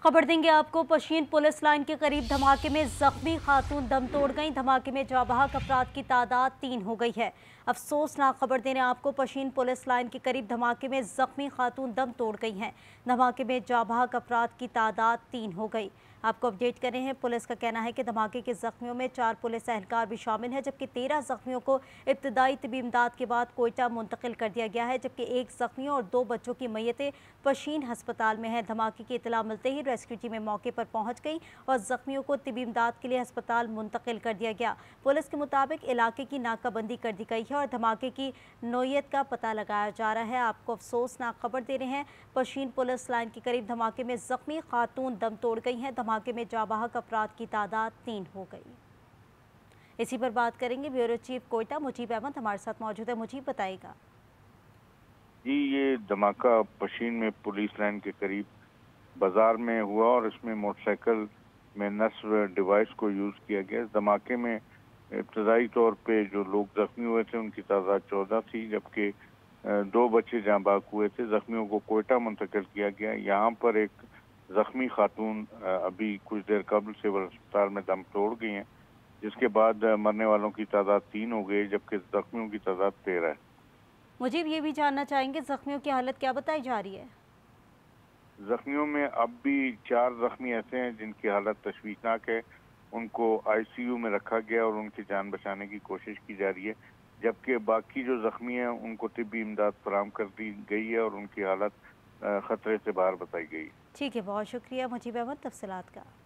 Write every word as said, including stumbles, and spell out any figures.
खबर देंगे आपको। पशीन पुलिस लाइन के करीब धमाके में जख्मी खातून दम तोड़ गई। धमाके में जाबाहक अफराद की तादाद तीन हो गई है। अफसोसनाक खबर देने आपको। पशीन पुलिस लाइन के करीब धमाके में जख्मी खातून दम तोड़ गई हैं। धमाके में जाबाहक अफराद की तादाद तीन हो गई। आपको अपडेट कर रहे हैं। पुलिस का कहना है कि धमाके के जख्मियों में चार पुलिस एहलकार भी शामिल हैं, जबकि तेरह जख्मियों को इब्तदाई तबी इमदाद के बाद कोयटा मुंतकिल कर दिया गया है, जबकि एक जख्मी और दो बच्चों की मैयतें पशीन हस्पताल में है। धमाके की इतला मिलते ही रेस्क्यू टीमें मौके पर पहुंच गई और जख्मियों को तिबी इमदाद के लिए अस्पताल मुंतकिल कर दिया गया। पुलिस के मुताबिक इलाके की नाकाबंदी कर दी गई है और धमाके की नोयत का पता लगाया जा रहा है। आपको अफसोसनाक खबर दे रहे हैं। पशीन पुलिस लाइन के करीब धमाके में जख्मी खातून दम तोड़ गई हैं। धमाके में जाबाहक अफराद की तादाद तीन हो गई। इसी पर बात करेंगे। ब्यूरो चीफ कोयटा मुजीब अहमद हमारे साथ मौजूद है। मुजीब, बताइएगा। जी, ये धमाका पशीन में पुलिस लाइन के करीब बाजार में हुआ और इसमें मोटरसाइकिल में नस्ब डिवाइस को यूज़ किया गया। इस धमाके में इब्तदाई तौर पे जो लोग जख्मी हुए थे उनकी तादाद चौदह थी, जबकि दो बच्चे जाँ बाग हुए थे। जख्मियों को कोयटा मुंतकिल किया गया। यहाँ पर एक जख्मी खातून अभी कुछ देर कबल सिविल अस्पताल में दम तोड़ गई हैं, जिसके बाद मरने वालों की तादाद तीन हो गई, जबकि जख्मियों की तादाद तेरह है। मुझे ये भी जानना चाहेंगे, जख्मियों की हालत क्या बताई जा रही है? जख्मियों में अब भी चार जख्मी ऐसे हैं जिनकी हालत तशवीशनाक है। उनको आईसीयू में रखा गया और उनकी जान बचाने की कोशिश की जा रही है, जबकि बाकी जो जख्मी हैं उनको तिब्बी इमदाद फराहम कर दी गई है और उनकी हालत खतरे से बाहर बताई गई। ठीक है, बहुत शुक्रिया मुजीब अहमद तफसीलात का।